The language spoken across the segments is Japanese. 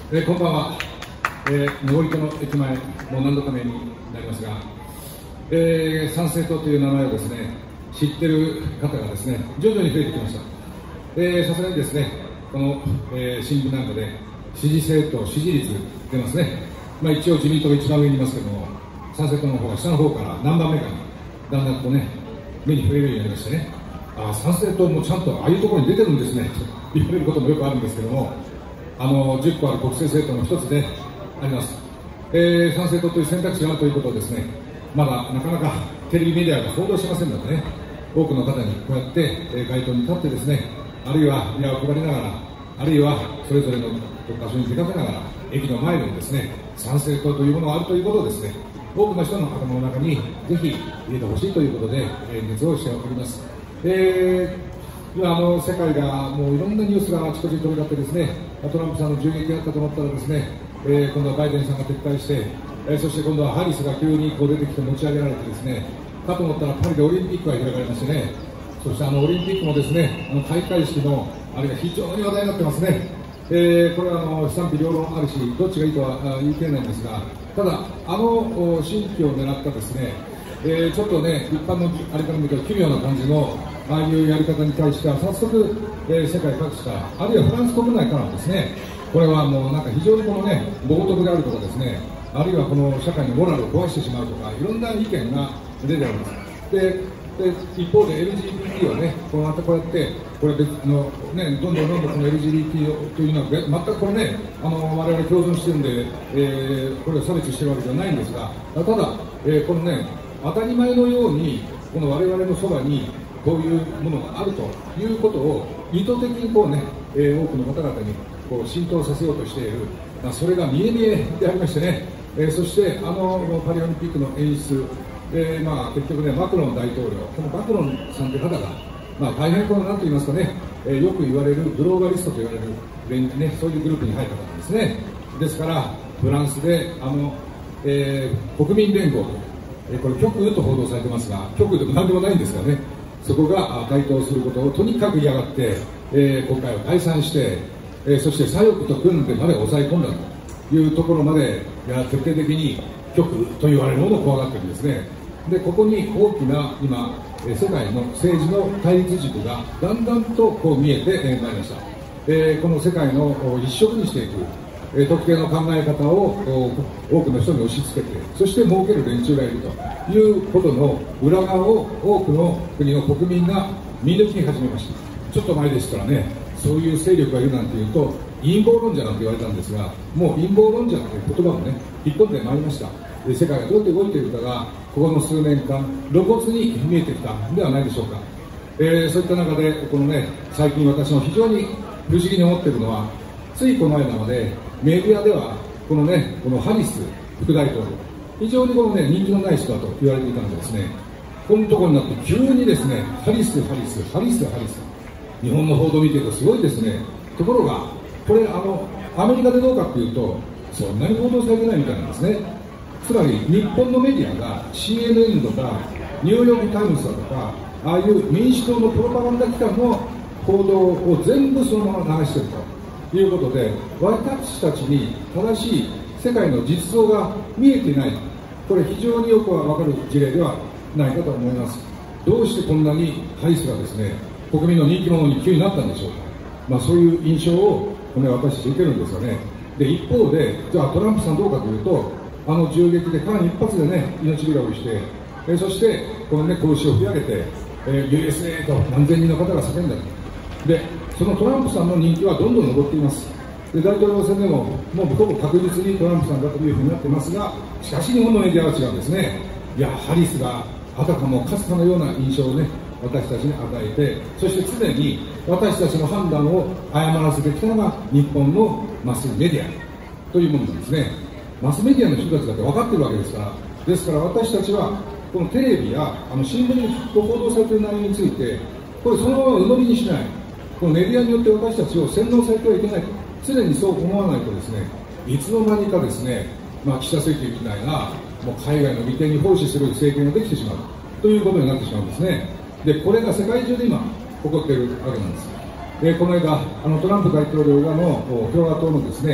こんばんは。登戸の駅前、もう何度か目になりますが、参政党という名前をですね、知ってる方がですね、徐々に増えてきました。さすがにですね、この、新聞なんかで、支持政党、支持率出ますね。一応自民党が一番上にいますけども、参政党の方が下の方から何番目かに、だんだんとね、目に触れるようになりましてね、参政党もちゃんとああいうところに出てるんですね、と言われることもよくあるんですけども、10個ある国政政党の一つであります。参政党という選択肢があるということをですね、まだなかなかテレビメディアが報道しませんのでね、多くの方にこうやって、街頭に立ってですね、あるいはビラを配りながら、あるいはそれぞれの場所に出かけながら、駅の前でもですね、参政党というものがあるということをですね、多くの人の頭の中にぜひ入れてほしいということで、熱をしております。今世界がもういろんなニュースがあちこちに飛び交ってですね、トランプさんの銃撃があったと思ったらですね、今度はバイデンさんが撤退して、そして今度はハリスが急にこう出てきて持ち上げられてですね、かと思ったらパリでオリンピックが開かれましてね、そしてオリンピックもですね、開会式のあれが非常に話題になってますね。これは賛否両論あるし、どっちがいいとは言い切れないんですが、ただ、新規を狙ったですね、ちょっとね、一般のあれから見ると奇妙な感じの、ああいうやり方に対しては、早速、世界各地から、あるいはフランス国内からもですね、これはもうなんか非常にこのね、冒涜であるとかですね、あるいはこの社会のモラルを壊してしまうとか、いろんな意見が出ております。で一方で LGBT をね、こうやってこれ別ね、どんどんこの LGBT というのは全くこれね、我々共存してるんで、これを差別してるわけではないんですが、ただ、このね、当たり前のようにこの我々のそばにこういうものがあるということを意図的にこうね、多くの方々にこう浸透させようとしている、それが見え見えでありましてね、そしてパリオリンピックの演出、結局ね、マクロン大統領、このマクロンさんという方が、大変このなんと言いますかね、よく言われるグローバリストと言われる、ね、そういうグループに入った方なんですね。ですから、フランスで国民連合、これ極右と報道されてますが、極右でも何でもないんですがね、そこが台頭することをとにかく嫌がって、国会を解散して、そして左翼と組んでまで抑え込んだというところまで、徹底的に極右と言われるものを怖がってるんですね。で、ここに大きな今、世界の政治の対立軸がだんだんとこう見えてまいりました。この世界の一色にしていく、特定の考え方を多くの人に押し付けて、そして儲ける連中がいるということの裏側を多くの国の国民が見抜き始めました。ちょっと前でしたらね、そういう勢力がいるなんていうと陰謀論者なんて言われたんですが、もう陰謀論者という言葉もね、引っ込んでまいりました。世界がどうやって動いているかがここの数年間露骨に見えてきたんではないでしょうか。そういった中でこのね、最近私も非常に不思議に思っているのは、ついこの間までメディアではこのハリス副大統領、非常にこのね、人気のない人だと言われていたんですね。このところになって急にですね、ハリス、日本の報道を見ているとすごいですね。ところがこれアメリカでどうかというとそんなに報道されてないみたいなんですね。つまり日本のメディアが CNN とかニューヨーク・タイムズだとか、ああいう民主党のプロパガンダ機関の報道を全部そのまま流しているということで、私たちに正しい世界の実像が見えていない、これ非常によくわかる事例ではないかと思います。どうしてこんなにハリスがですね、国民の人気者に急になったんでしょうか。そういう印象を私たち受けるんですよね。で、一方で、じゃあトランプさんどうかというと、銃撃で間一髪でね、命拾いして、そしてこのね、拳を振り上げて、USA と何千人の方が叫んだと。で、そのトランプさんの人気はどんどん上っています。で、大統領選でももうほぼ確実にトランプさんだというふうになってますが、しかし日本のメディアは違うんですね。いや、ハリスがあたかもかすかのような印象をね、私たちに与えて、そして常に私たちの判断を誤らせてきたのが日本のマスメディアというものなんですね。マスメディアの人たちだって分かってるわけですから、ですから私たちはこのテレビや新聞に報道されている内容について、これそのまま鵜呑みにしない、このメディアによって私たちを洗脳されてはいけないと、常にそう思わないとですね、いつの間にかですね、岸田政権みたいなもう海外の利権に奉仕する政権ができてしまうということになってしまうんですね。で、これが世界中で今起こっているわけなんです。この間トランプ大統領がの共和党のですね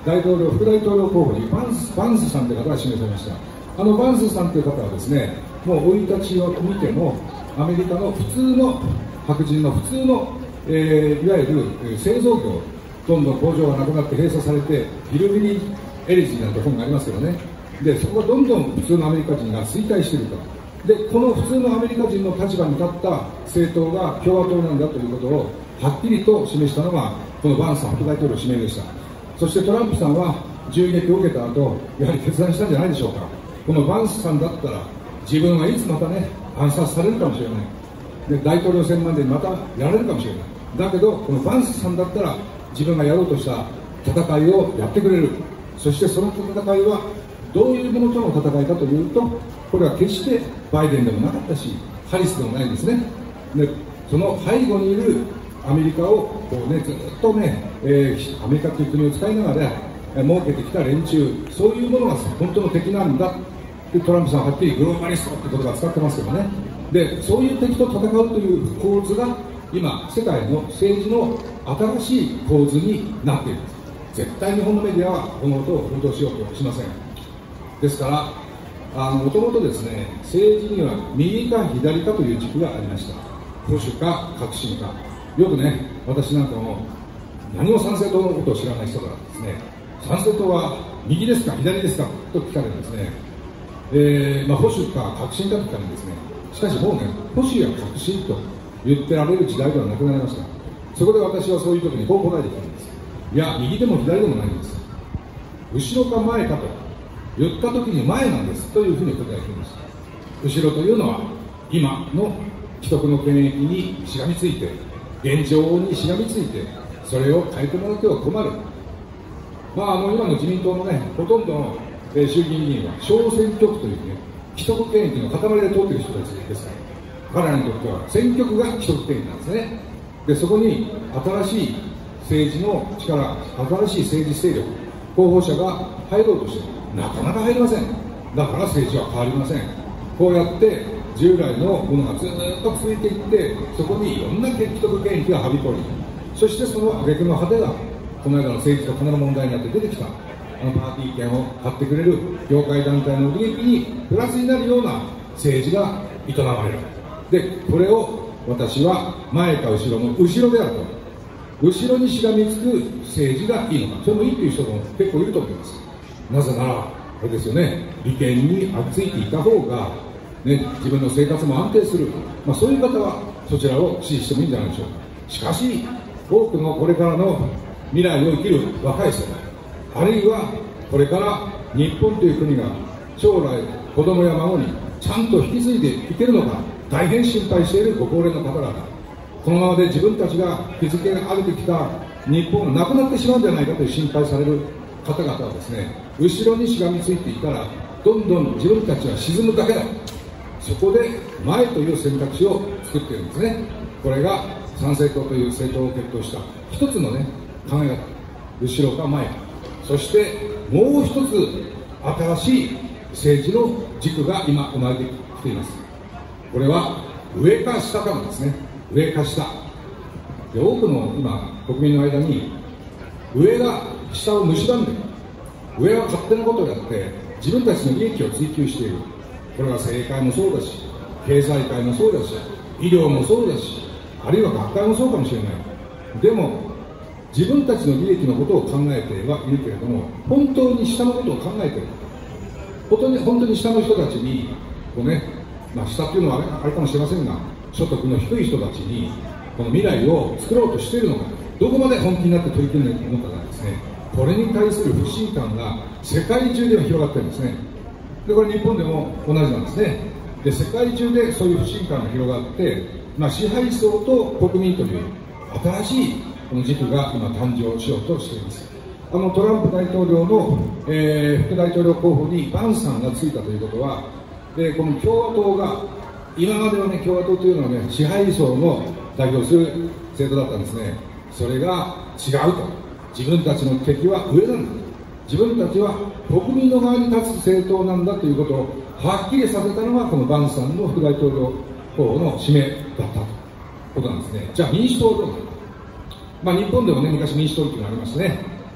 大統領、副大統領候補にバンスさんという方が指名されました。バンスさんという方はですね、もう生い立ちを見ても、アメリカの普通の白人の普通の、いわゆる製造業、どんどん工場がなくなって閉鎖されて、ヒルビリー・エレジーなんて本がありますけどね、でそこがどんどん普通のアメリカ人が衰退していると。でこの普通のアメリカ人の立場に立った政党が共和党なんだということをはっきりと示したのがこのバンスさん副大統領指名でした。そしてトランプさんは銃撃を受けた後やはり決断したんじゃないでしょうか。このバンスさんだったら自分はいつまたね暗殺されるかもしれないで、大統領選までにまたやられるかもしれない。だけどこのバンスさんだったら自分がやろうとした戦いをやってくれる。そしてその戦いはどういうものとの戦いかというと、これは決してバイデンでもなかったしハリスでもないんですね。でその背後にいるアメリカをこう、ね、ずっとね、アメリカという国を使いながら設けてきた連中、そういうものが本当の敵なんだってトランプさんははっきりグローバリストって言葉を使ってますけどね。でそういう敵と戦うという構図が今世界の政治の新しい構図になっているんです。絶対日本のメディアはこのことを報道しようとしません。ですからもともとですね、政治には右か左かという軸がありました。保守か革新か。よくね、私なんかも何も参政党のことを知らない人からですね、参政党は右ですか左ですかと聞かれるんですね。保守か革新かと聞かれるんですね。しかしもうね、保守や革新と言ってられる時代ではなくなりました。そこで私はそういう時にこう答えてきたんです。いや、右でも左でもないんです。後ろか前かと言った時に前なんですというふうに答えてきました。後ろというのは今の既得の権益にしがみついて、現状にしがみついて、それを変えてもらっては困る。今の自民党のね、ほとんどの衆議院議員は小選挙区というね、既得権益の塊で通っている人たちですから、彼らにとっては選挙区が既得権益なんですね。でそこに新しい政治の力、新しい政治勢力、候補者が入ろうとしてもなかなか入りません。だから政治は変わりません。こうやって従来のものがずっと続いていって、そこにいろんな既得権益がはびこり、そしてその挙句の果てがこの間の政治と金の問題になって出てきたパーティー券を買ってくれる業界団体の利益にプラスになるような政治が営まれる。でこれを私は前か後ろの後ろであると、後ろにしがみつく政治がいいのか、それもいいという人も結構いると思います。なぜならこれですよね、利権にあっついていた方が、ね、自分の生活も安定する、そういう方はそちらを支持してもいいんじゃないでしょうか。しかし多くのこれからの未来を生きる若い世代、あるいはこれから日本という国が将来子供や孫にちゃんと引き継いでいけるのか、大変心配しているご高齢の方々、このままで自分たちが築き上げてきた日本がなくなってしまうんじゃないかという心配される方々はですね、後ろにしがみついていたらどんどん自分たちは沈むだけだ、そこで前という選択肢を作っているんですね。これが参政党という政党を決闘した一つのね考え方、後ろか前か、そしてもう一つ新しい政治の軸が今生まれてきています。これは上か下かなんですね。上か下で、多くの今国民の間に上が下を蝕んで、上は勝手なことをやって自分たちの利益を追求している。これは政界もそうだし、経済界もそうだし、医療もそうだし、あるいは学会もそうかもしれない。でも自分たちの利益のことを考えてはいるけれども、本当に下のことを考えている、本当に下の人たちにこうね、下っていうのはあれかもしれませんが、所得の低い人たちにこの未来を作ろうとしているのか、どこまで本気になって取り組んでいるのかがですね、これに対する不信感が世界中では広がっているんですね。でこれ日本でも同じなんですね。で世界中でそういう不信感が広がって、支配層と国民という新しいこの軸が今誕生しようとしています。トランプ大統領の、副大統領候補にバンさんがついたということは、この共和党が今まではね、共和党というのはね、支配層の代表する政党だったんですね。それが違うと、自分たちの敵は上なんだ、自分たちは国民の側に立つ政党なんだということをはっきりさせたのがこのバンさんの副大統領候補の指名だったということなんですね。じゃあ民主党はどうなのか。日本でもね、昔民主党というのがありましてね、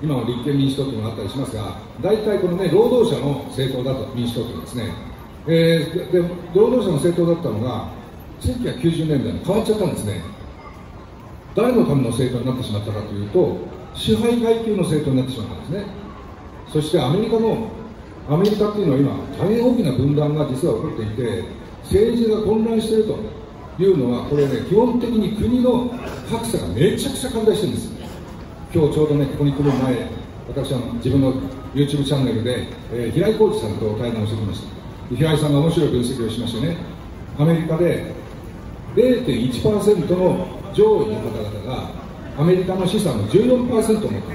今の立憲民主党というのがあったりしますが、大体このね、労働者の政党だと、民主党というのはですね、で労働者の政党だったのが、1990年代に変わっちゃったんですね。誰のための政党になってしまったかというと、支配階級の政党になってしまったんですね。そしてアメリカっていうのは今、大変大きな分断が実は起こっていて、政治が混乱しているというのは、これね、基本的に国の格差がめちゃくちゃ拡大してるんです。今日ちょうどね、ここに来る前、私は自分の YouTube チャンネルで、平井浩二さんと対談をしてきました。平井さんが面白い分析をしましてね、アメリカで 0.1% の上位の方々がアメリカの資産の 14% を持ってるんですね。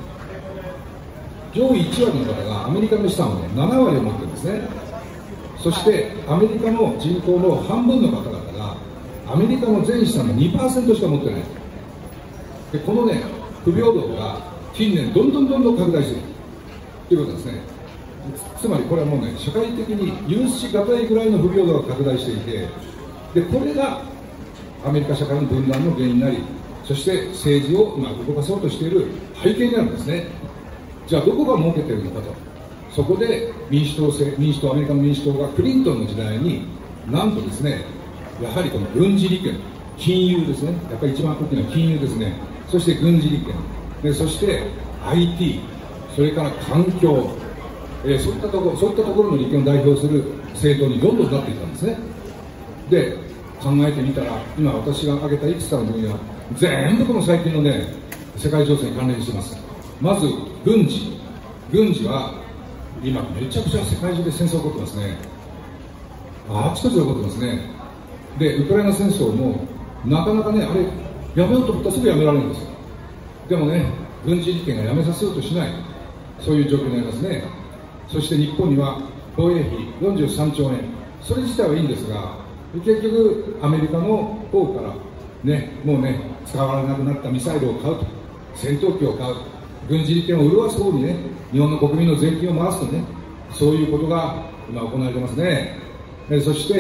上位1割の方がアメリカの資産を、ね、7割を持ってるんですね。そしてアメリカの人口の半分の方々がアメリカの全資産の 2% しか持ってない。でこのね、不平等が近年どんどん拡大しているということですね。つまりこれはもうね、社会的に許しがたいぐらいの不平等が拡大していて、でこれがアメリカ社会の分断の原因になり、そして政治をうまく動かそうとしている背景にあるんですね。じゃあどこが儲けているのかと。そこでアメリカの民主党がクリントンの時代になんとですね、やはりこの軍事利権、金融ですね、やっぱり一番大きな金融ですね、そして軍事利権で、そして IT、 それから環境、そういったところの利権を代表する政党にどんどんなっていったんですね。で考えてみたら、今私が挙げたいくつかの分野、全部この最近のね、世界情勢に関連しています。まず軍事は今めちゃくちゃ世界中で戦争起こってますね。あちこちで起こってますね。でウクライナ戦争もなかなかね、あれやめようと思ったらすぐやめられるんですよ。でもね、軍事利権がやめさせようとしない、そういう状況になりますね。そして日本には防衛費43兆円、それ自体はいいんですが、結局アメリカの方からね、もうね、使われなくなったミサイルを買うと、戦闘機を買う、軍事利権を潤す方にね、日本の国民の税金を回すとね、そういうことが今行われてますね。そして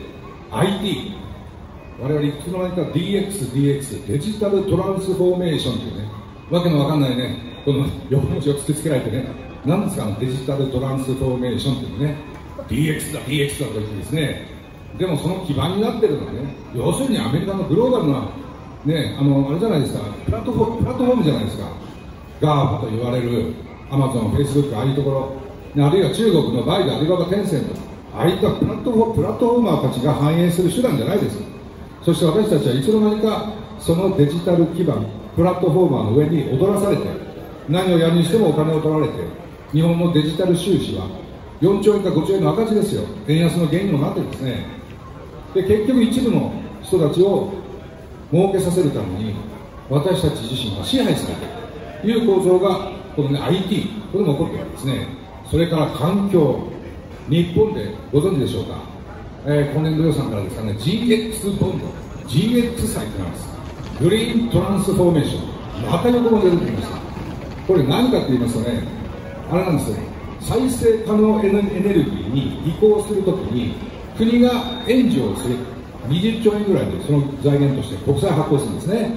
IT、 我々いつの間にか DX、デジタルトランスフォーメーションというね、わけのわかんないね、この4文字を突きつけられてね、何ですか、デジタルトランスフォーメーションというね、DX だと言ってですね、でもその基盤になってるのはね、要するにアメリカのグローバルな、ね、あれじゃないですか、プラットフォームじゃないですか、GAFA と言われるアマゾン、フェイスブック、ああいうところ、あるいは中国のバイド、アリババ、テンセント、ああいったプラットフォーマーたちが反映する手段じゃないです。そして私たちはいつの間にかそのデジタル基盤、プラットフォーマーの上に踊らされて、何をやるにしてもお金を取られて、日本のデジタル収支は4兆円か5兆円の赤字ですよ。円安の原因にもなってるんですね。で結局一部の人たちを儲けさせるために私たち自身が支配されているという構造がこの、ね、IT、 これも起こっているわけですね。それから環境、日本でご存知でしょうか、今年度予算からですかね、 GX ボンド、 GX 債ってなんです。グリーントランスフォーメーション、また横文字が出てきました。これ何かと言いますとね、あれなんですよ、再生可能エネルギーに移行するときに国が援助をする20兆円ぐらいで、その財源として国債発行するんですね。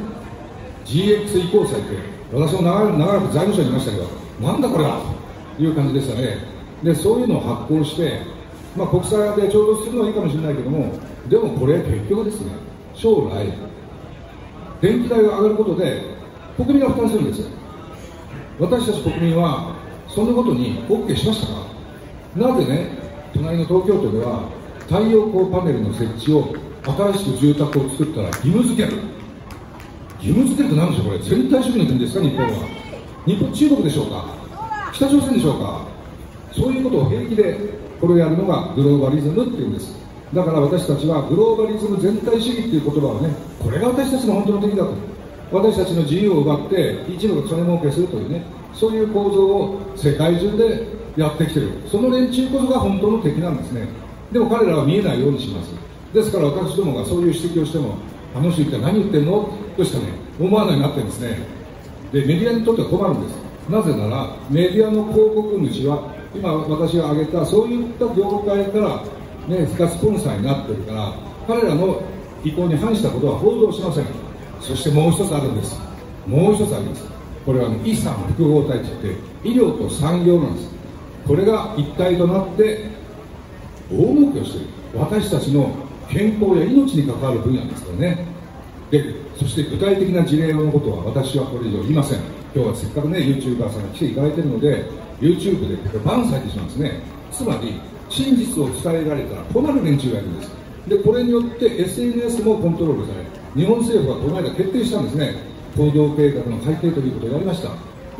GX 移行債って、私も長らく財務省にいましたけど、なんだこれはという感じでしたね。でそういうのを発行して、国債で調達するのはいいかもしれないけども、でもこれ結局ですね、将来電気代が上がることで国民が負担するんですよ。私たち国民はそんなことに OK しましたか。なぜね、隣の東京都では太陽光パネルの設置を、新しく住宅を作ったら義務付ける。義務付けるって何でしょう、これ全体主義の国ですか、日本は。日本、中国でしょうか、北朝鮮でしょうか。そういうことを平気でこれをやるのがグローバリズムっていうんです。だから私たちはグローバリズム全体主義っていう言葉をね、これが私たちの本当の敵だと、私たちの自由を奪って一部が金儲けするというね、そういう構造を世界中でやってきている、その連中こそが本当の敵なんですね。でも彼らは見えないようにします。ですから私どもがそういう指摘をしても、あの人一体何言ってんのとしかね、思わないようになってるんですね。でメディアにとっては困るんです。なぜならメディアの広告主は今私が挙げたそういった業界からね、がスポンサーになってるから、彼らの意向に反したことは報道しません。そしてもう一つあるんです。もう一つあります。 これは遺産複合体といって医療と産業なんです。これが一体となって大儲けをしている、私たちの健康や命に関わる分野ですからね。でそして具体的な事例のことは私はこれ以上言いません。今日はせっかくね YouTuber さんが来ていただいているので YouTube でバンされてしまうんですね。つまり真実を伝えられたら困る連中がいるんです。でこれによって SNS もコントロールされ、日本政府はこの間決定したんですね。行動計画の改定ということをやりました。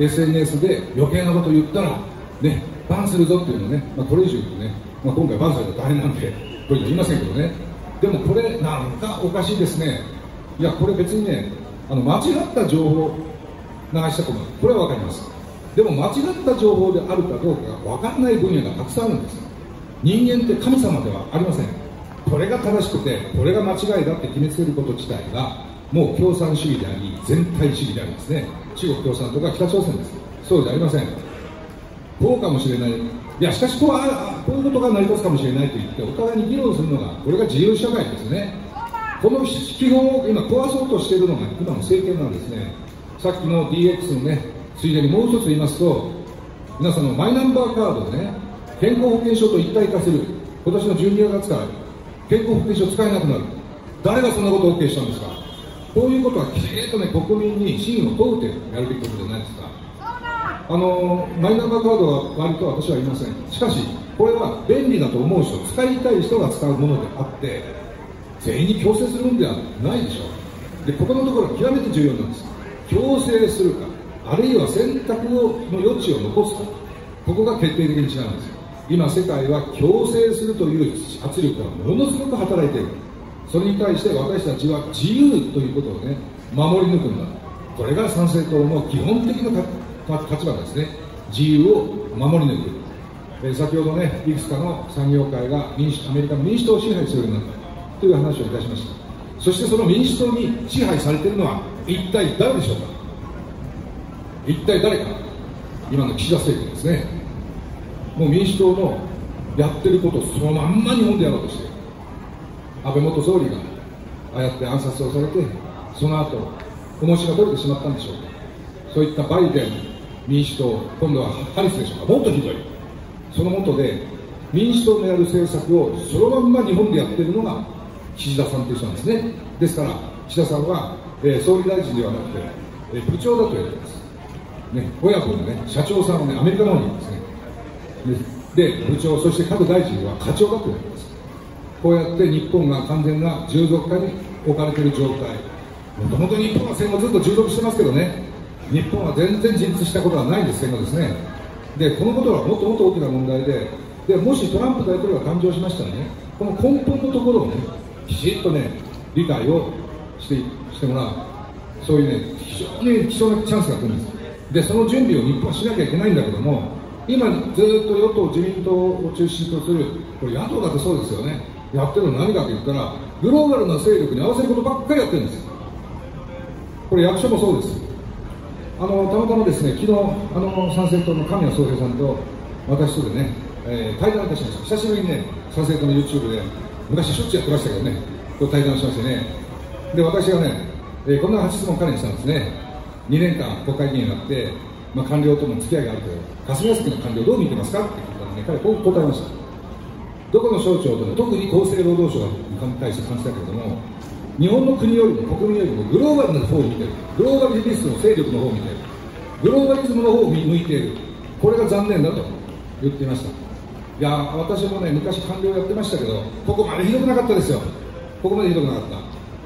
SNS で余計なことを言ったらねバンするぞっていうのね、これ以上言うとね、今回バンされたら大変なんでこれ以上言いませんけどね。でもこれなんかおかしいですね。いやこれ別にね間違った情報を流したくなる、これは分かります。でも間違った情報であるかどうかが分からない分野がたくさんあるんです。人間って神様ではありません。これが正しくてこれが間違いだって決めつけること自体がもう共産主義であり全体主義でありますね。中国共産党が北朝鮮です。そうじゃありません。こうかもしれない、いやしかしこういうことが成り立つかもしれないと言ってお互いに議論するのがこれが自由社会ですね。この基本を今壊そうとしているのが今の政権なんですね。さっきの DX のねついでにもう一つ言いますと、皆さんのマイナンバーカードでね健康保険証と一体化する、今年の12月から健康保険証使えなくなる、誰がそんなことを OK したんですか。こういうことはきちんとね国民に信を問うてやるべきことじゃないですか。マイナンバーカードは割と私は言いません。しかしこれは便利だと思う人、使いたい人が使うものであって全員に強制するんではないでしょう。でここのところは極めて重要なんです。強制するかあるいは選択の余地を残すか、ここが決定的に違うんです。今世界は強制するという圧力がものすごく働いている。それに対して私たちは自由ということをね守り抜くんだ。これが参政党の基本的な立場ですね。自由を守り抜く。先ほどねいくつかの産業界がアメリカの民主党を支配するようになったという話をいたしました。そしてその民主党に支配されているのは一体誰でしょうか。一体誰か。今の岸田政権ですね。もう民主党のやってることをそのまんま日本でやろうとして、安倍元総理がああやって暗殺をされて、その後重しが取れてしまったんでしょうか。そういったバイデン民主党、今度はハリスでしょうか。もっとひどい。その下で民主党のやる政策をそのまんま日本でやっているのが岸田さんという人なんですね。ですから岸田さんは、総理大臣ではなくて、部長だと言われています、ね、親分の、ね、社長さんは、ね、アメリカの方にいるんですね。で部長、そして各大臣は課長だと言われています。こうやって日本が完全な従属下に置かれている状態。もともと日本は戦後ずっと従属してますけどね、日本は全然自立したことはないんです、戦後ですね。でこのことはもっともっと大きな問題で、もしトランプ大統領が誕生しましたらね、この根本のところをねきちっとね理解をしてもらう、そういうね非常に貴重なチャンスが来るんです。でその準備を日本はしなきゃいけないんだけども、今ずっと与党自民党を中心とする、これ野党だってそうですよね、やってるの何かと言ったらグローバルな勢力に合わせることばっかりやってるんです。これ役所もそうです。たまたまですね、昨日参政党の神谷宗平さんと私とでね、対談いたしました。久しぶりにね参政党の YouTube で昔しょっちゅうやってましたけどね、対談しましてね、で私がね、こんな8質問彼にしたんですね。2年間国会議員になって、官僚との付き合いがあるけど霞が関の官僚どう見てますかって聞いたらね、彼こう答えました。どこの省庁でも特に厚生労働省に対して感じたけれども、日本の国よりも国民よりもグローバルな方を見ている、グローバリズムの勢力の方を見ている、グローバリズムの方を向いている、これが残念だと言っていました。いや私もね昔官僚やってましたけど、ここまでひどくなかったですよ。ここまでひどくなかった。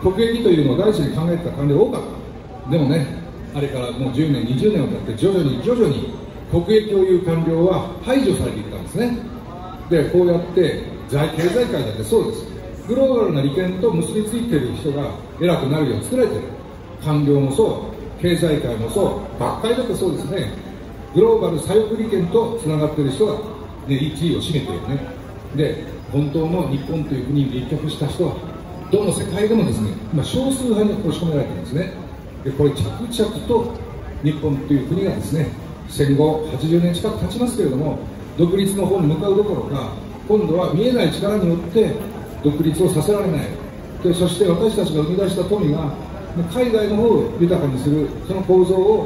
国益というのを第一に考えてた官僚が多かった。でもね、あれからもう10年20年を経って徐々に国益をいう官僚は排除されていったんですね。でこうやって経済界だってそうです。グローバルな利権と結びついている人が偉くなるように作られている。官僚もそう経済界もそう、学会だってそうですね。グローバル左翼利権とつながっている人が、ね、1位を占めているね。で本当の日本という国に立脚した人はどの世界でもですね今少数派に押し込められているんですね。でこれ着々と日本という国がですね戦後80年近く経ちますけれども、独立の方に向かうどころか今度は見えない力によって独立をさせられない。でそして私たちが生み出した富が海外の方を豊かにする、その構造を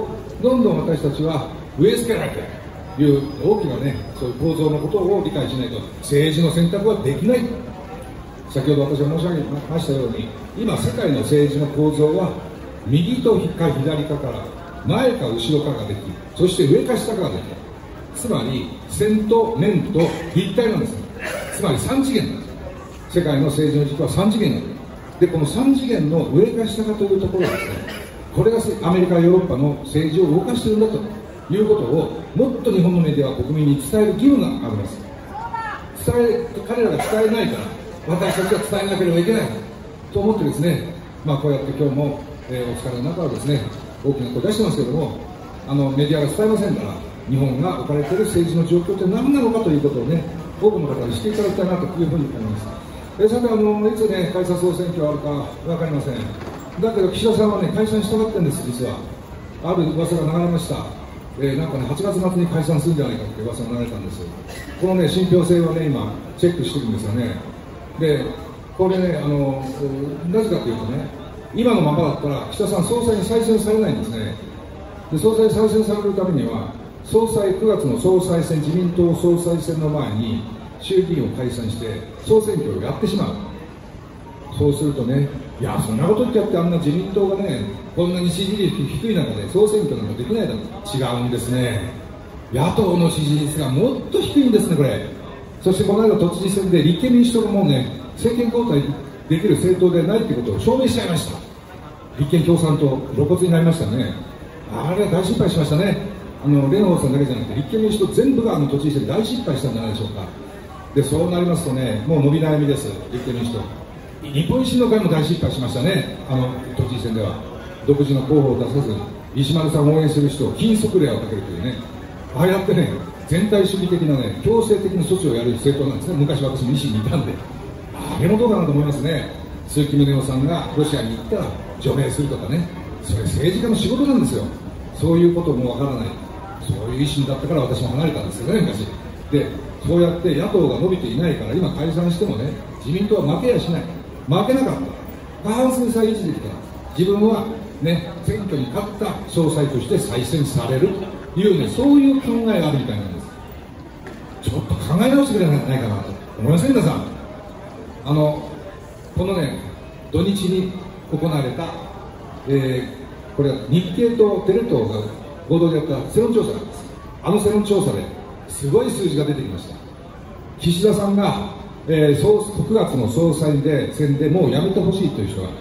どんどん私たちは植え付けられている大きなね、そういう構造のことを理解しないと政治の選択はできない。先ほど私が申し上げましたように、今世界の政治の構造は右とか左かから前か後ろかができ、そして上か下かができる。つまり線と面と立体なんです。つまり3次元なんです。世界の政治の軸は3次元なんです。でこの3次元の上か下かというところですね、これがアメリカヨーロッパの政治を動かしているんだということをもっと日本のメディアは国民に伝える義務があります。彼らが伝えないから私たちは伝えなければいけないと思ってですね、こうやって今日も、お疲れの中はですね、大きな声出してますけれども、メディアが伝えませんから、日本が置かれている政治の状況って何なのかということをね、多くの方に知っていただきたいなというふうに思います。さていつね、解散総選挙があるか分かりません。だけど岸田さんはね、解散したがってるんです、実は。ある噂が流れました。なんかね、8月末に解散するんじゃないかって噂が流れたんです。このね、信憑性はね、今、チェックしてるんですよね。で、これね、なぜかというとね、今のままだったら、岸田さん、総裁に再選されないんですね。で総裁再選されるためには、9月の総裁選、自民党総裁選の前に、衆議院を解散して、総選挙をやってしまう。そうするとね、いや、そんなこと言っちゃって、あんな自民党がね、こんなに支持率低い中で総選挙なんかできないだろう。違うんですね。野党の支持率がもっと低いんですね、これ。そしてこの間、都知事選で立憲民主党がもうね、政権交代できる政党でないということを証明しちゃいました。立憲共産党、露骨になりましたね。あれは大失敗しましたね。蓮舫さんだけじゃなくて、立憲民主党全部が都知事選で大失敗したんじゃないでしょうか。で、そうなりますとね、もう伸び悩みです、立憲民主党。日本維新の会も大失敗しましたね、都知事選では。独自の候補を出さず、石丸さんを応援する人を禁則令をかけるというね、ああやってね、全体主義的なね、強制的な措置をやる政党なんですね。昔私も維新にいたんで、あれもどうかなと思いますね。鈴木宗男さんがロシアに行ったら除名するとかね、それ政治家の仕事なんですよ。そういうこともわからない。そういう維新だったから私も離れたんですよね、昔。で、そうやって野党が伸びていないから、今解散してもね、自民党は負けやしない。負けなかった。過半数さえ維持できた。自分はね、選挙に勝った総裁として再選されるというね、そういう考えがあるみたいなんです。ちょっと考え直してくれないかなと思いますね、皆さん。このね、土日に行われた、これは日経とテレ東が合同でやった世論調査なんです。世論調査ですごい数字が出てきました。岸田さんが、9月の総裁選でもう辞めてほしいという人が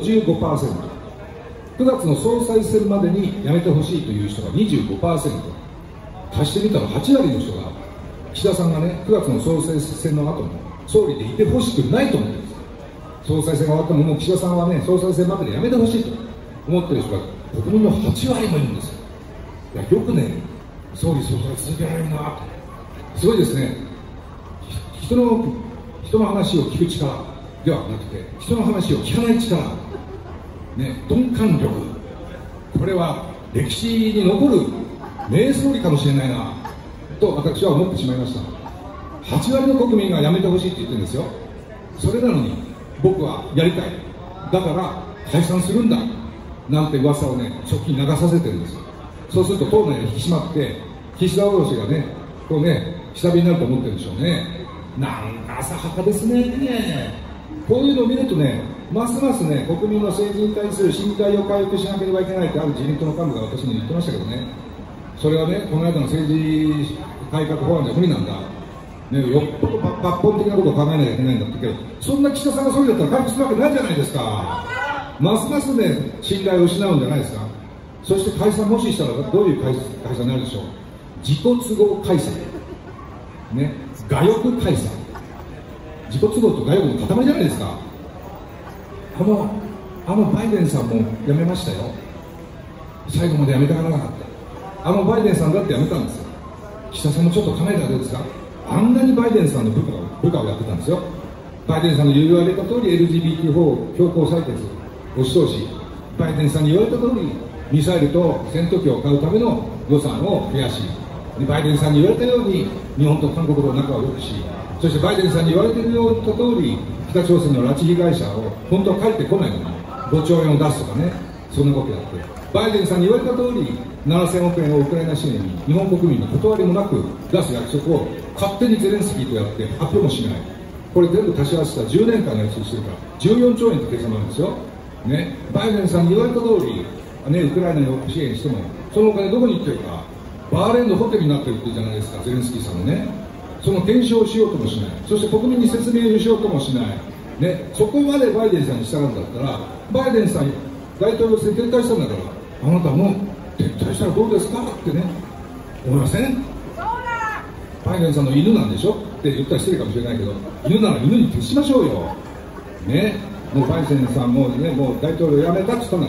55%、9月の総裁選までに辞めてほしいという人が 25%、足してみたら8割の人が岸田さんがね、9月の総裁選の後も総理でいてほしくないと思ってるんです。総裁選が終わってももう岸田さんはね、総裁選までで辞めてほしいと思ってる人が国民の8割もいるんですよ。いや、よくね、総理総裁続けられるなと。すごいですね。人の話を聞く力ではなくて、人の話を聞かない力、ね、鈍感力、これは歴史に残る名総理かもしれないなと私は思ってしまいました。8割の国民が辞めてほしいって言ってるんですよ。それなのに僕はやりたい、だから解散するんだなんて噂をね、直近流させてるんですよ。そうすると党内が引き締まって岸田降ろしがね、こうね、下火になると思ってるんでしょうね。なんか浅はかですね。こういうのを見るとね、ますますね、国民の政治に対する信頼を回復しなければいけないってある自民党の幹部が私に言ってましたけどね、それはね、この間の政治改革法案では無理なんだ、ね、よっぽど抜本的なことを考えなきゃいけないんだってけど、そんな岸田さんが総理だったら回復するわけないじゃないですか。ますますね、信頼を失うんじゃないですか。そして解散もししたらどういう解散になるでしょう。自己都合解散、ね、我欲解散、自己都合と我欲の塊じゃないですか。バイデンさんも辞めましたよ。最後まで辞めたがらなかった。バイデンさんだって辞めたんですよ。岸田さんもちょっと考えたらどうですか。あんなにバイデンさんの部下をやってたんですよ。バイデンさんの言われた通り LGBT 法強行採決押し通し、バイデンさんに言われた通りミサイルと戦闘機を買うための予算を増やし、バイデンさんに言われたように日本と韓国の仲を良くし、そしてバイデンさんに言われているような通り北朝鮮の拉致被害者を本当は帰ってこないのに5兆円を出すとかね、そんなことやって、 バイデンさんに言われた通り、7000億円をウクライナ支援に日本国民の断りもなく出す約束を勝手にゼレンスキーとやって発表もしない、これ全部足し合わせた10年間の約束してるから14兆円って計算なんですよ、ね、バイデンさんに言われた通り、ね、ウクライナに支援しても、そのお金どこに行ってるか、バーレーンのホテルになってるっていうじゃないですか、ゼレンスキーさんもね、その検証をしようともしない、そして国民に説明をしようともしない、ね、そこまでバイデンさんに従うんだったら、バイデンさん、大統領選撤退したんだから、あなたも撤退したらどうですかってね、思いません？バイデンさんの犬なんでしょって言ったら失礼かもしれないけど、犬なら犬に徹しましょうよ、ね、もうバイデンさんも、ね、もう大統領辞めたって言ったんだから、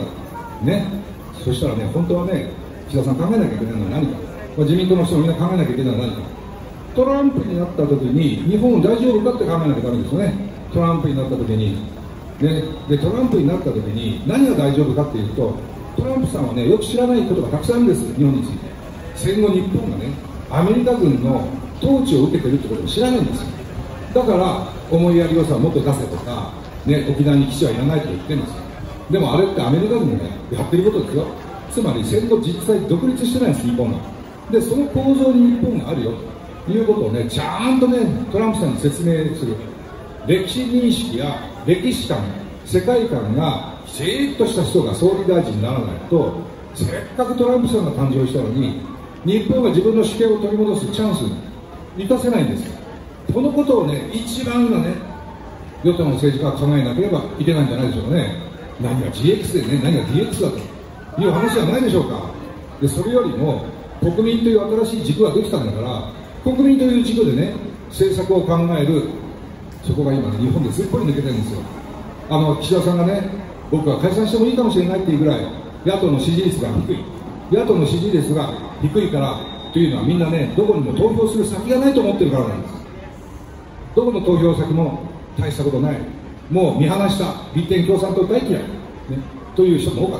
ね、そしたらね、本当はね、岸田さん考えなきゃいけないのは何か、自民党の人もみんな考えなきゃいけないのは何か、トランプになった時に、日本大丈夫かって考えなきゃだめですよね、トランプになった時に、ね、でトランプになった時に、何が大丈夫かっていうと、トランプさんはね、よく知らないことがたくさんあるんです、日本について。戦後、日本がね、アメリカ軍の統治を受けてるってことを知らないんですよ。だから、思いやり予算をもっと出せとか、ね、沖縄に基地はいらないと言ってるんですよ。でもあれってアメリカ軍がやってることですよ。つまり戦後実際独立してないんです、日本が。で、その構造に日本があるよということをね、ちゃんとね、トランプさんに説明する。歴史認識や歴史観、世界観がきちっとした人が総理大臣にならないと、せっかくトランプさんが誕生したのに、日本が自分の主権を取り戻すチャンスに生かせないんですよ。このことをね、一番今ね、与党の政治家は考えなければいけないんじゃないでしょうかね。何が GX でね、何が DX だという話じゃないでしょうか。で、それよりも、国民という新しい軸ができたんだから、国民という軸でね、政策を考える、そこが今ね、日本ですっぽり抜けてるんですよ。岸田さんがね、僕は解散してもいいかもしれないっていうぐらい、野党の支持率が低い。野党の支持率が低いからというのは、みんなね、どこにも投票する先がないと思ってるからなんです。どこの投票先も大したことない。もう見放した、立憲共産党大嫌い、ね、という人も多かった。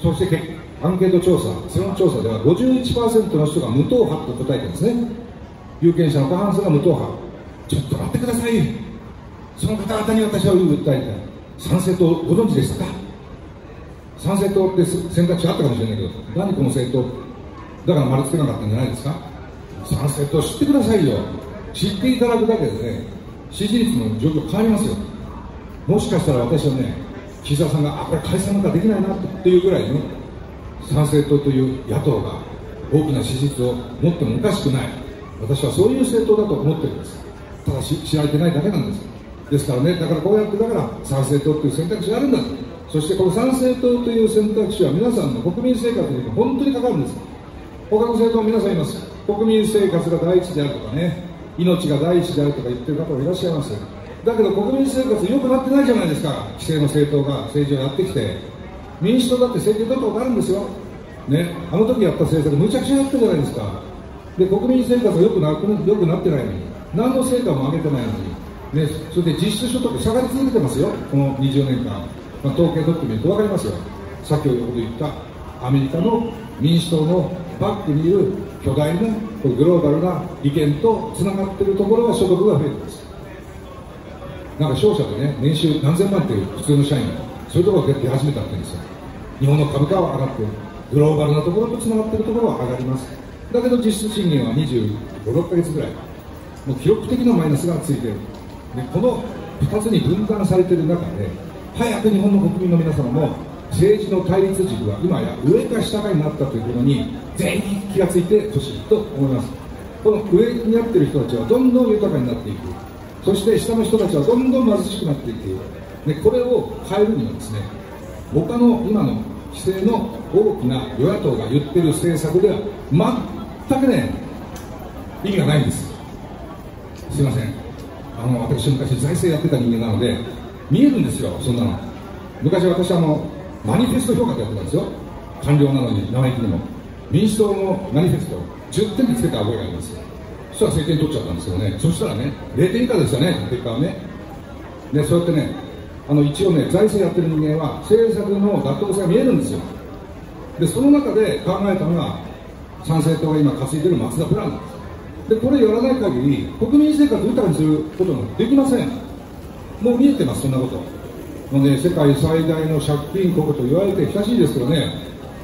そしてアンケート調査、世論調査では 51% の人が無党派と答えてるんですね。有権者の過半数が無党派。ちょっと待ってください。その方々に私は訴えたい。参政党ご存知でしたか？参政党って選択肢あったかもしれないけど、何この政党だから丸つけなかったんじゃないですか？参政党知ってくださいよ。知っていただくだけでね、支持率の状況変わりますよ。もしかしたら私はね、岸田さんがこれ解散なんかできないなっていうぐらいね、参政党という野党が大きな支持率を持ってもおかしくない。私はそういう政党だと思ってるんです。ただし知られてないだけなんです。ですからね、だからこうやって参政党という選択肢があるんだと。そしてこの参政党という選択肢は皆さんの国民生活に本当に関わるんです。他の政党は皆さん言います。国民生活が第一であるとかね、命が第一であるとか言ってる方もいらっしゃいます。だけど国民生活良くなってないじゃないですか。既成の政党が政治をやってきて、民主党だって政権取ったことあるんですよ、ね、あの時やった政策むちゃくちゃやったじゃないですか。で、国民生活が良くなってないのに、何の成果も上げてないのに、ね、それで実質所得下がり続けてますよ、この20年間、統計取ってみると分かりますよ。先ほど言ったアメリカの民主党のバックにいる巨大なグローバルな利権とつながっているところは所得が増えています。なんか商社でね、年収何千万っていう普通の社員、そういうところが出始めたって言うんですよ。日本の株価は上がって、グローバルなところとつながっているところは上がります。だけど実質賃金は25、6ヶ月ぐらい、もう記録的なマイナスがついている。で、この2つに分断されている中で、早く日本の国民の皆様も政治の対立軸が今や上か下かになったということに全員気がついてほしいと思います。この上になっている人たちはどんどん豊かになっていく。そして下の人たちはどんどん貧しくなっていく。で、これを変えるにはですね、他の今の規制の大きな与野党が言っている政策では全くね、意味がないんです。すいません。私昔財政やってた人間なので見えるんですよ、そんなの。昔私マニフェスト評価ってやってたんですよ。官僚なのに生意気にも民主党のマニフェスト10点でつけた覚えがあります。そしたら政権取っちゃったんですけどね。そしたらね、0点以下ですよね、結果はね。で、そうやってね、一応ね、財政やってる人間は政策の妥当性が見えるんですよ。で、その中で考えたのが参政党が今担いでる松田プランなんです。で、これやらない限り国民生活を豊かにすることができません。もう見えてます、そんなこと。世界最大の借金国と言われて久しいですけどね、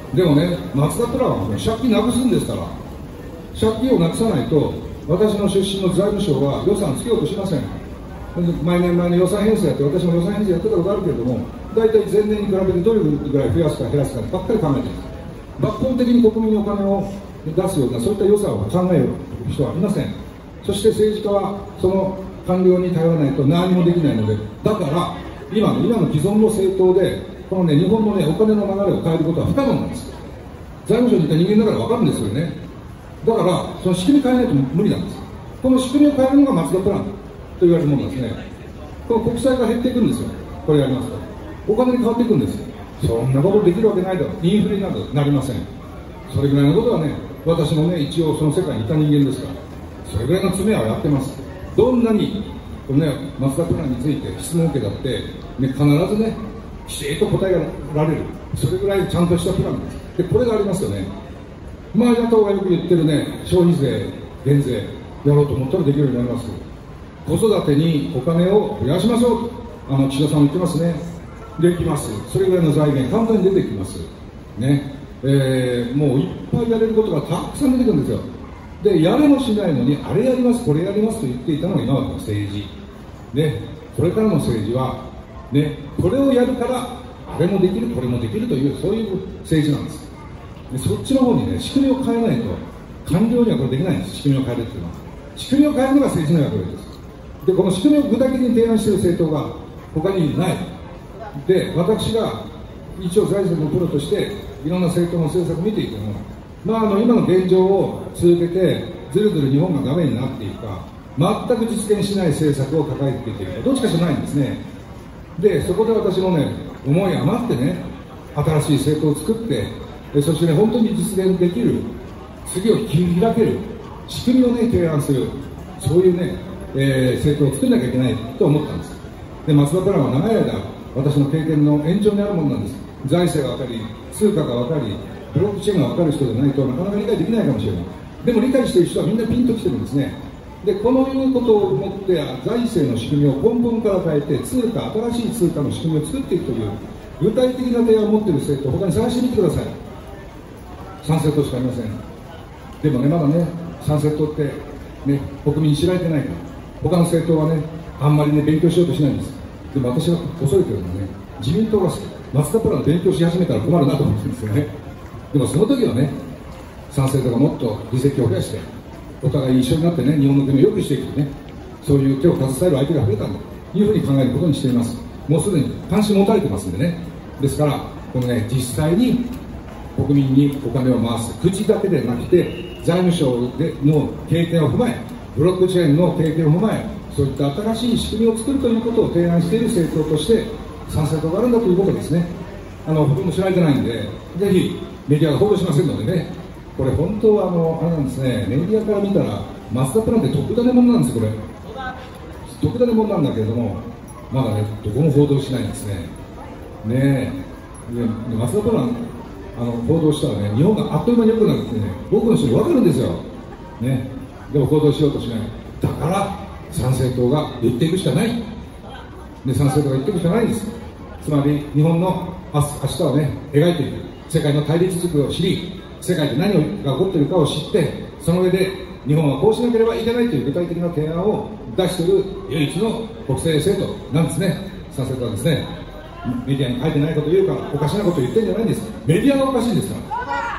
でもね、松田プラは借金なくすんですから、借金をなくさないと、私の出身の財務省は予算つけようとしません。毎年毎年予算編成やって、私も予算編成やってたことあるけれども、大体前年に比べてどれぐらい増やすか減らすかばっかり考えてるんです。抜本的に国民にお金を出すような、そういった予算を考える人はいません。そして政治家はその官僚に頼らないと何もできないので、だから今の既存の政党で、このね、日本のね、お金の流れを変えることは不可能なんです。財務省にいた人間だから分かるんですよね。だから、その仕組み変えないと無理なんです。この仕組みを変えるのが松田プランと言われるものなんですね。この国債が減っていくんですよ、これやりますと。お金に変わっていくんですよ。そんなことできるわけないだろう、インフレなどなりません。それぐらいのことはね、私もね、一応その世界にいた人間ですから、それぐらいの詰めはやってます。どんなにこの、ね、松田プランについて質問を受けたって、ね、必ずね、きちっと答えられる、それぐらいちゃんとしたプランです。で、これがありますよね。野党がよく言ってるね、消費税、減税、やろうと思ったらできるようになります。子育てにお金を増やしましょうと、岸田さんも言ってますね。できます。それぐらいの財源、簡単に出てきます。ね。もういっぱいやれることがたくさん出てくるんですよ。で、やれもしないのに、あれやります、これやりますと言っていたのが今までの政治。ね。これからの政治は、ね、これをやるから、あれもできる、これもできるという、そういう政治なんです。でそっちの方にね、仕組みを変えないと、官僚にはこれできないんです、仕組みを変えるっていうのは。仕組みを変えるのが政治の役割です。で、この仕組みを具体的に提案している政党が他にない。で、私が一応財政のプロとして、いろんな政党の政策を見ていても、今の現状を続けて、ずるずる日本がダメになっていくか、全く実現しない政策を抱えていけるか、どっちかしかないんですね。で、そこで私もね、思い余ってね、新しい政党を作って、そしてね、本当に実現できる、次を切り開ける、仕組みをね、提案する、そういうね、政党を作らなきゃいけないと思ったんです。で、松田プランは長い間、私の経験の延長にあるものなんです。財政が分かり、通貨が分かり、ブロックチェーンが分かる人でないとなかなか理解できないかもしれない。でも理解している人はみんなピンときてるんですね。で、このいうことを思って、財政の仕組みを根本から変えて、新しい通貨の仕組みを作っていくという、具体的な提案を持っている政党、他に探してみてください。3政党しかありません。でもね、まだね、3政党って、ね、国民に知られてないから、他の政党はね、あんまりね、勉強しようとしないんです。でも私は恐れてるのはね、自民党が松田プランの勉強し始めたら困るなと思ってるんですよね。でもその時はね、3政党がもっと議席を増やして、お互い一緒になってね、日本の国を良くしていくね、そういう手を携える相手が増えたんだというふうに考えることにしています。もうすでに関心持たれてますんでね。ですから、このね、実際に国民にお金を回す、口だけでなくて、財務省での経験を踏まえ、ブロックチェーンの経験を踏まえ、そういった新しい仕組みを作るということを提案している政党として、参政党があるんだということですね。ほとんど知られてないんで、ぜひメディアが報道しませんのでね、これ本当はあれなんですね、メディアから見たら、松田プランって特ダネものなんですよ、これ。特ダネものなんだけれども、まだね、どこも報道しないんですね。ねえ、で松田プラン、報道したらね、日本があっという間に良くなるってね、多くの人に分かるんですよ。ね、でも報道しようとしない。だから、参政党が言っていくしかない。で、参政党が言っていくしかないんです。つまり、日本の明日をね、描いていく。世界の対立軸を知り、世界で何が起こっているかを知って、その上で日本はこうしなければいけないという具体的な提案を出している唯一の国政政党なんですね、参政党はですね。メディアに書いてないことを言うから、おかしなことを言ってるんじゃないんです。メディアがおかしいんですから。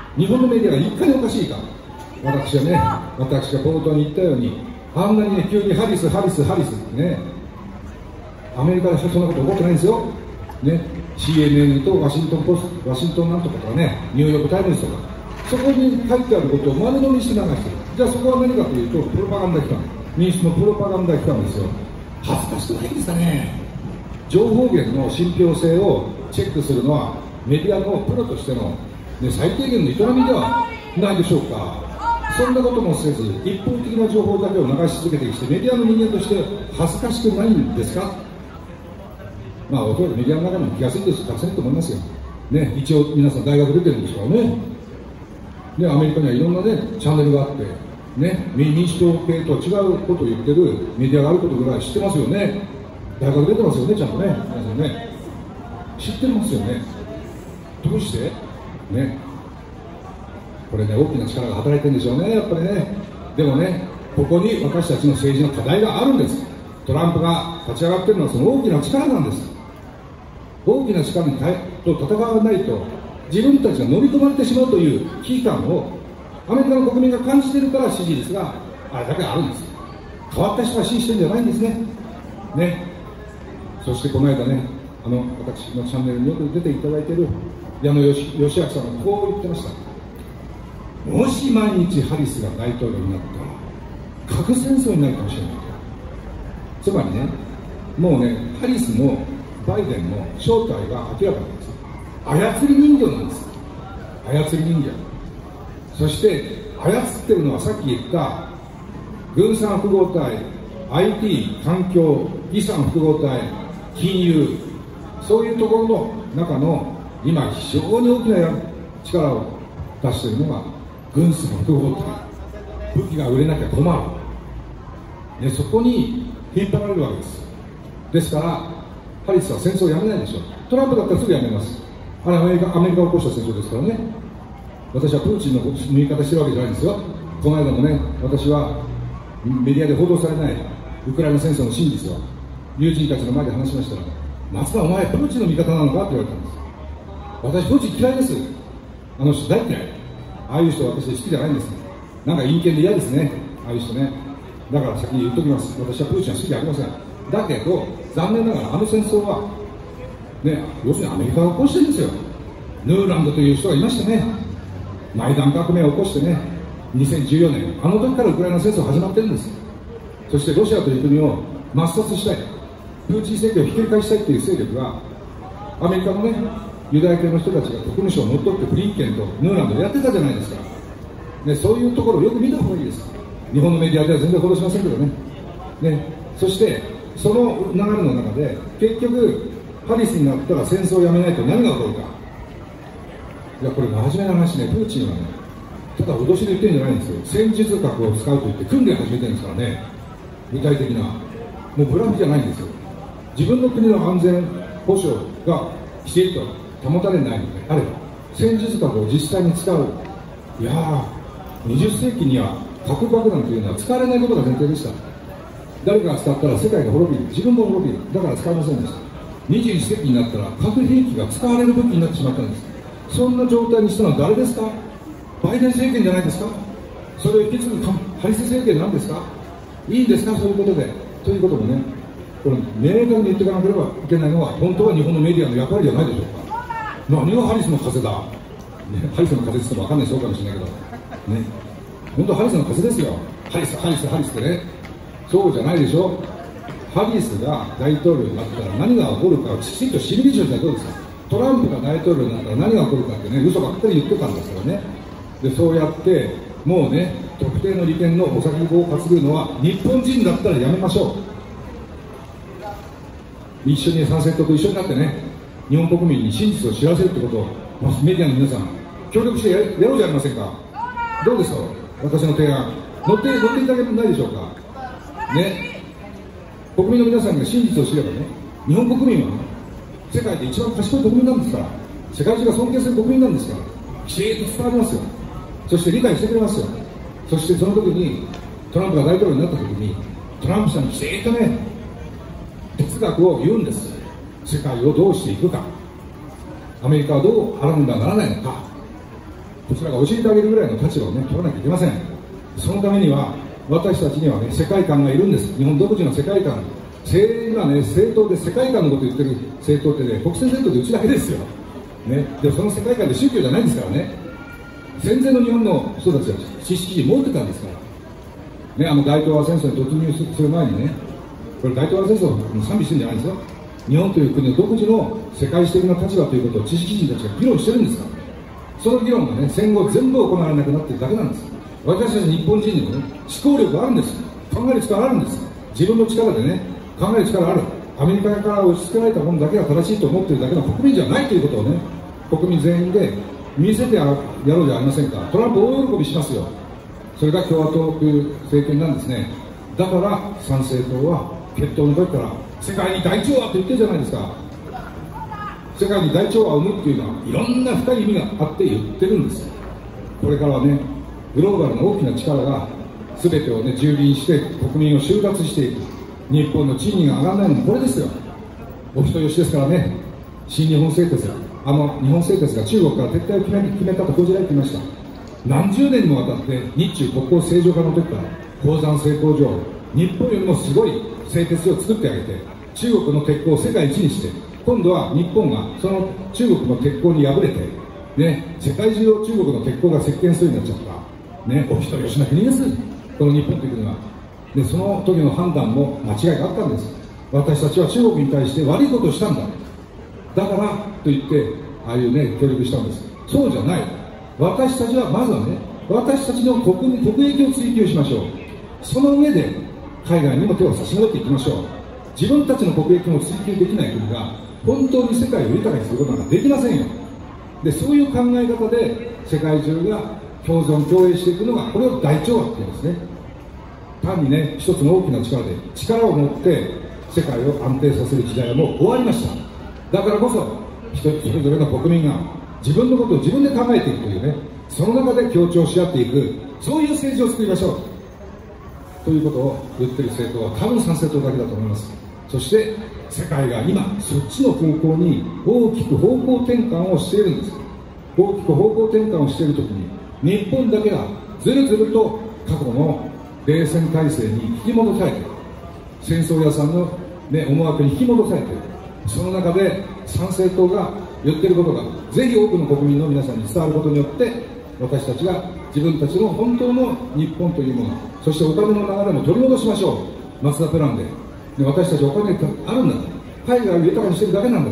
日本のメディアがいかにおかしいか。私が冒頭に言ったように、あんなにね、急にハリスってね、アメリカでそんなこと起こってないんですよ。ね、CNN とワシントンなんとかとかね、ニューヨークタイムズとか、そこに書いてあることを丸飲みして流してる。じゃあそこは何かというと、プロパガンダ機関、民主のプロパガンダ機関ですよ。恥ずかしくないんですかね。情報源の信憑性をチェックするのは、メディアのプロとしての、ね、最低限の営みではないでしょうか。そんなこともせず、一方的な情報だけを流し続けてきて、メディアの人間として恥ずかしくないんですか。おそらくメディアの中にも気が付いてる人たくさんいると思いますよ。ね、一応皆さん大学出てるんですからね。で、アメリカにはいろんなね、チャンネルがあって、ね、民主党系とは違うことを言ってるメディアがあることぐらい知ってますよね。大学出てますよね、ちゃんとね。皆さんね。知ってますよね。どうしてね。 これね、大きな力が働いてるんでしょうね、やっぱりね。でもね、ここに私たちの政治の課題があるんです。トランプが立ち上がっているのはその大きな力なんです。大きな力と戦わないと自分たちが飲み込まれてしまうという危機感をアメリカの国民が感じているから支持率があれだけあるんです。変わった人が支持してるんじゃないんですね。そしてこの間ね、私のチャンネルによく出ていただいている矢野義明さんがこう言ってました。もし毎日ハリスが大統領になったら核戦争になるかもしれない。つまりね、もうね、ハリスもバイデンの正体が明らかなんです。操り人形なんです。操り人形。そして操ってるのはさっき言った軍産複合体、IT、環境、遺産複合体、金融、そういうところの中の今非常に大きな力を出しているのが軍産複合体。武器が売れなきゃ困る。そこに引っ張られるわけです。ですからハリスは戦争をやめないでしょう。トランプだったらすぐやめます。あれアメリカが起こした戦争ですからね。私はプーチンの言い方してるわけじゃないんですよ。この間もね、私はメディアで報道されないウクライナ戦争の真実を友人たちの前で話しましたら、松田お前プーチンの味方なのかって言われたんです。私プーチン嫌いです。あの人大嫌い。ああいう人私好きじゃないんです。なんか陰険で嫌ですね、ああいう人ね。だから先に言っときます。私はプーチンは好きじゃありません。だけど残念ながらあの戦争はね、要するにアメリカが起こしてるんですよ。ヌーランドという人がいましたね。マイダン革命を起こしてね、2014年、あの時からウクライナ戦争始まってるんです。そしてロシアという国を抹殺したい、プーチン政権をひっくり返したいという勢力が、アメリカのね、ユダヤ系の人たちが国務省を乗っ取ってブリンケンとヌーランドでやってたじゃないですか。ね、そういうところをよく見た方がいいです。日本のメディアでは全然報道しませんけどね。そしてその流れの中で結局ハリスになったら戦争をやめないと何が起こるか。いやこれ真面目な話ね、プーチンはね、ただ脅しで言ってるんじゃないんですよ。戦術核を使うと言って訓練始めてるんですからね。具体的なもうブラフじゃないんですよ。自分の国の安全保障がきちっと保たれないのであれば戦術核を実際に使う。いやー、20世紀には核爆弾というのは使われないことが前提でした。誰かが使ったら世界が滅びる、自分も滅びる、だから使いませんでした。21世紀になったら核兵器が使われる武器になってしまったんです。そんな状態にしたのは誰ですか。バイデン政権じゃないですか。それを引き継ぐハリス政権なんですか。いいんですか、そういうことで。ということもね、これ明確に言っていかなければいけないのは本当は日本のメディアの役割じゃないでしょうか。何がハリスの風だ、ハリスの風って言っても分かんないそうかもしれないけどね、本当はハリスの風ですよ。ハリスってね、そうじゃないでしょ。ハリスが大統領になったら何が起こるかをきちんと知るべきじゃどうですか。トランプが大統領になったら何が起こるかってね、嘘ばっかり言ってたんですからね。でそうやってもうね、特定の利権のお先を担ぐのは日本人だったらやめましょう。一緒に参政党と一緒になってね、日本国民に真実を知らせるってことをメディアの皆さん協力してやろうじゃありませんか。どうですか、私の提案乗っていただけないでしょうかね。国民の皆さんが真実を知ればね、日本国民はね、世界で一番賢い国民なんですから、世界中が尊敬する国民なんですから、きちんと伝わりますよ。そして理解してくれますよ。そしてその時にトランプが大統領になった時にトランプさんにきちんとね、哲学を言うんです。世界をどうしていくか、アメリカはどうあらねばならないのか、こちらが教えてあげるぐらいの立場をね、取らなきゃいけません。そのためには私たちにはね、世界観がいるんです。日本独自の世界観。今ね、政党で世界観のことを言ってる政党ってね、国政政党でうちだけですよ、ね、でもその世界観で宗教じゃないんですからね。戦前の日本の人たちは知識人持ってたんですから、ね、大東亜戦争に突入する前にね、これ大東亜戦争に賛美してるんじゃないんですよ。日本という国の独自の世界史的な立場ということを知識人たちが議論してるんですから、その議論がね、戦後全部行われなくなっているだけなんです。私たち日本人にもね、思考力があるんです。考える力があるんです。自分の力でね、考える力がある。アメリカから押し付けられたものだけが正しいと思っているだけの国民じゃないということをね、国民全員で見せてやろうじゃありませんか。トランプ大喜びしますよ。それが共和党という政権なんですね。だから参政党は決闘の時から世界に大調和と言ってるじゃないですか。世界に大調和を生むっていうのはいろんな深い意味があって言ってるんです。 これからはね、グローバルな大きな力が全てをね、蹂躙して国民を収奪していく。日本の賃金が上がらないのもこれですよ。お人よしですからね。新日本製鉄、日本製鉄が中国から撤退を決めたと報じられていました。何十年にもわたって日中国交正常化の時から鉱山成功上、日本よりもすごい製鉄を作ってあげて、中国の鉄鋼を世界一にして、今度は日本がその中国の鉄鋼に敗れて、ね、世界中を中国の鉄鋼が席巻するようになっちゃった、ね、お人よしな国です、この日本という国は。で、その時の判断も間違いがあったんです。私たちは中国に対して悪いことをしたんだ、だからと言って、ああいうね、協力したんです。そうじゃない。私たちはまずはね、私たちの国益を追求しましょう。その上で海外にも手を差し伸べていきましょう。自分たちの国益も追求できない国が本当に世界を豊かにすることなんかできませんよ。で、そういう考え方で世界中が共存共栄していくのが、これを大調和っていうんですね。単にね、一つの大きな力を持って世界を安定させる時代はもう終わりました。だからこそそれぞれの国民が自分のことを自分で考えていくというね、その中で協調し合っていく、そういう政治を作りましょうということを言っている政党は多分参政党だけだと思います。そして世界が今そっちの方向に大きく方向転換をしているんです。大きく方向転換をしているときに、日本だけがずるずると過去の冷戦体制に引き戻されている、戦争屋さんの、ね、思惑に引き戻されている。その中で参政党が言っていることがぜひ多くの国民の皆さんに伝わることによって、私たちが自分たちの本当の日本というもの、そしてお金の流れも取り戻しましょう。マツダプランで、私たちお金があるんだから、海外を豊かにしているだけなんだから、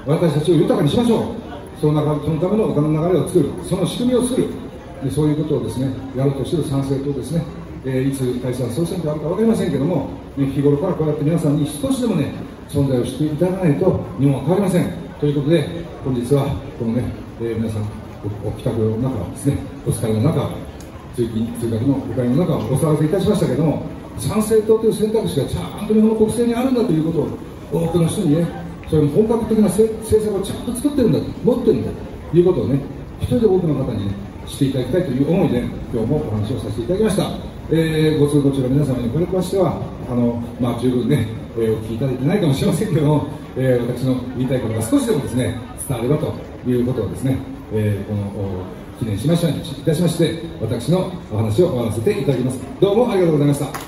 私たちを豊かにしましょう。そのためのお金の流れを作る、その仕組みを作る、でそういうことをですね、やろうとしている参政党ですね。いつ解散総選挙があるか分かりませんけども、日頃からこうやって皆さんに少しでもね、存在をしていただかないと日本は変わりません。ということで、本日はこのね、皆さんお帰宅の中ですね、お疲れの中、通勤通学のお帰りの中をお騒がせいたしましたけども、参政党という選択肢がちゃんと日本の国政にあるんだということを、多くの人にね、そういう本格的な政策をちゃんと作ってるんだと、持ってるんだということをね、一人で多くの方にね、していただきたいという思いで、今日もお話をさせていただきました。ご通行中の皆様にこれに関しては、十分ね、お聞きいただいてないかもしれませんけども、私の言いたいことが少しでもですね、伝わればということをですね、この記念しましたにいたしまして、私のお話を終わらせていただきます。どうもありがとうございました。